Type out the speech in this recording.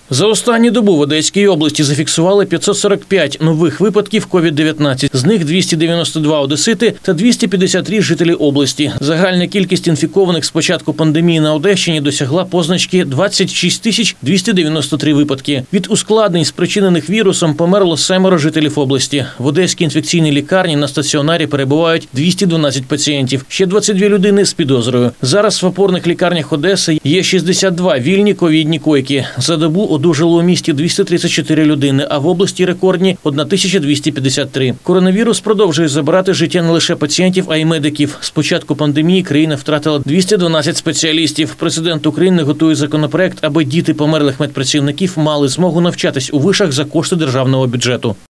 За останню добу в Одеській області зафіксували 545 нових випадків COVID-19. З них 292 одесити та 253 жителі області. Загальна кількість інфікованих з початку пандемії на Одещині досягла позначки 26 293 випадки. Від ускладнень, спричинених вірусом, померло 7 жителів області. В Одеській інфекційній лікарні на стаціонарі перебувають 212 пацієнтів. Ще 22 людини з підозрою. Зараз в опорних лікарнях Одеси є 62 вільні ковідні койки. За добу одужало у місті 234 людини, а в області рекордні – 1253. Коронавірус продовжує забирати життя не лише пацієнтів, а й медиків. З початку пандемії країна втратила 212 спеціалістів. Президент України готує законопроект, аби діти померлих медпрацівників мали змогу навчатись у вишах за кошти державного бюджету.